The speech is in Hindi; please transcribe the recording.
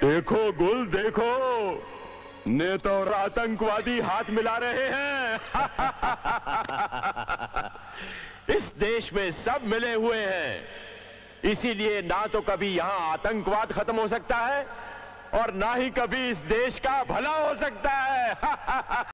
देखो गुल देखो, नेता और आतंकवादी हाथ मिला रहे हैं। इस देश में सब मिले हुए हैं, इसीलिए ना तो कभी यहां आतंकवाद खत्म हो सकता है और ना ही कभी इस देश का भला हो सकता है।